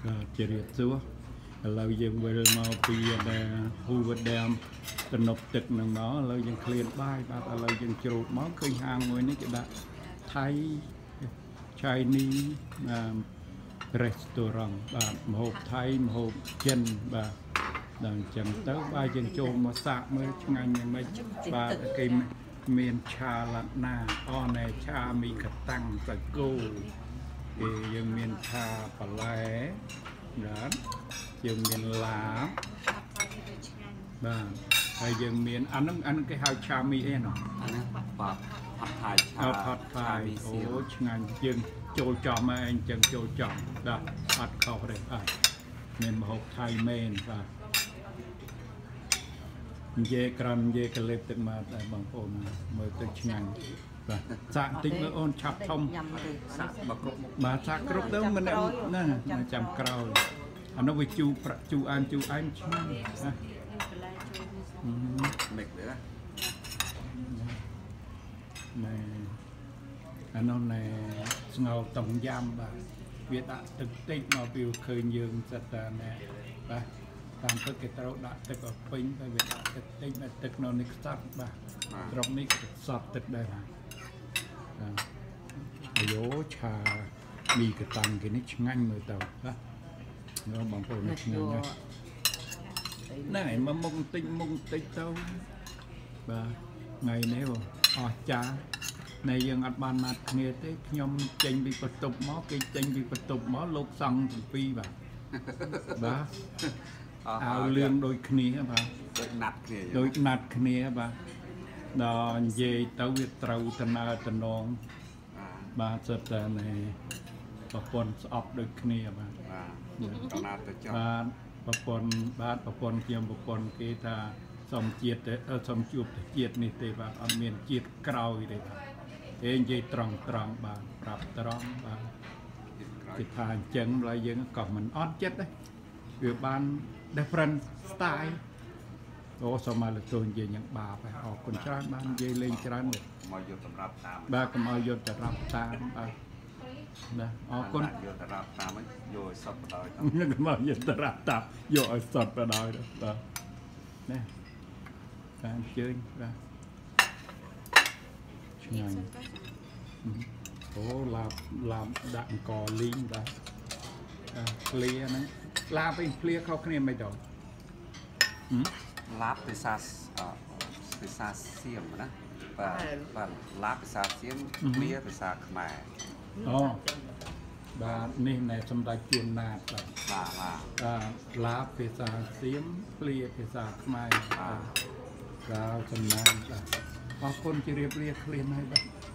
ជារៀបសួរឥឡូវយើងវិលមកពីហូវដាមទំនប់ទឹកនឹងមកឥឡូវយើងឃ្លានបាយបាទឥឡូវយើងជ្រូតមកឃើញហាងមួយនេះគេដាក់ថៃ Chinese restaurant បាទម្ហូបថៃម្ហូបចិនបាទដល់អញ្ចឹងទៅបាទយើងចូលមកសាកមើលឆ្ងាញ់យ៉ាងម៉េចបាទគេមានឆាឡាត់ណាអណែឆាមីកតាំងសាគូគេយើងមានឆាបន្លែបាទយើងមានឡាបបាទហើយយើងមានអានឹងគេហៅឆាមីអីណោះអាហ្នឹងបាទផាត់ថៃឆាផាត់ថៃអូឆ្ងាញ់យើងចូលចំមកអញ្ចឹងចូលចំបាទអត់ខុសទេបាទមានម្ហូបថៃមែនបាទនិយាយក្រំនិយាយកលិបទឹកមកតែបងប្អូនមើលទៅឆ្ងាញ់បាទសាកតិចមើលអូនឆាប់ធំសាកមកគ្រប់បាទសាកគ្រប់ទៅមិនណាចាំក្រោយអានោះវាជូប្រាក់ជូអានឆ្ងាញ់ណាមិនទេណាណែអានោះណែស្ងោរតុងយ៉ាំបាទវាដាក់ទឹកតិចមកពីឃើញយើងសិតតែណែបាទតាមទឹកគេត្រូវដាក់ទឹកឲ្យពេញទៅវាដាក់ទឹកតិចតែទឹកនៅនេះខ្សត់បាទត្រង់នេះខ្សត់ទឹកដែរបាទអាយ៉ូឆាមីកតាំងគេនេះឆ្ងាញ់មើលទៅបាទនោះបងប្អូនឆ្ងាញ់ណាស់ណែមកមុខតិចទៅបាទថ្ងៃនេះអស់ចាណែយើងអត់បានណាត់គ្នាទេខ្ញុំចេញពីបន្ទប់មកគេចេញពីបន្ទប់មកលោកសង្ឃ7បាទបាទអាវលឿងដូចគ្នាបាទដូចណាត់គ្នាបាទដល់និយាយទៅវាត្រូវតំណើតំណងបាទសិតតែណែប្រពន្ធស្អប់ដូចគ្នាបាទតំណើទៅចុះបាទប្រពន្ធខ្ញុំប្រពន្ធគេថាសុំជាតិទេសុំជួបជាតិនេះទេបាទអត់មានជាតិក្រោយទេបាទគេនិយាយត្រង់បាទប្រាប់ត្រង់បាទគេថាអញ្ចឹងឡើយយើងក៏មិនអត់ចិត្តដែរវាបាន different style អូសូមឲ្យលោកនិយាយយ៉ាងបាបអរគុណច្រើនបាននិយាយលេងច្រើនមកយកសម្រាប់តាមបាទកុំឲ្យយកទៅរាប់តាមបាទណាអរគុណយកទៅរាប់តាមយកឲ្យសតបដោយទៅមកយកទៅរាប់តាមយកឲ្យសតបដោយបាទណាបានអញ្ជើញបាទឆ្ងាញ់អូឡាបដាក់អង្គលីងបាទឃ្លាហ្នឹងឡាបវិញឃ្លាខុសគ្នាមិនដល់ឡាបភាសាសៀមណាបាទឡាបភាសាសៀមឃ្លាភាសាខ្មែរអូបាទនេះណែសម្ដេចជួនណាតបាទឡាបភាសាសៀមឃ្លាភាសាខ្មែរបាទចំណានបាទអរគុណជម្រាបលាឃ្លានហើយបាទ